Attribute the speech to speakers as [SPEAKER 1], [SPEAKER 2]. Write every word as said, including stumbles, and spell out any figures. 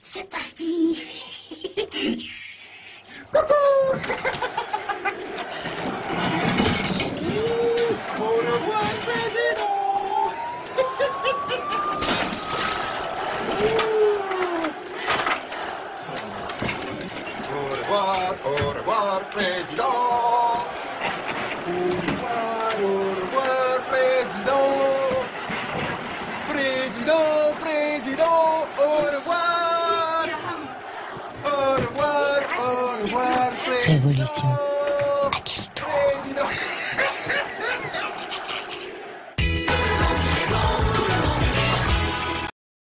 [SPEAKER 1] C'est parti. Coucou. Au revoir, président. Au revoir, au revoir, président. Au revoir, au revoir, président. Président, président, au revoir. Au revoir, au revoir, président.
[SPEAKER 2] Révolution. À qui?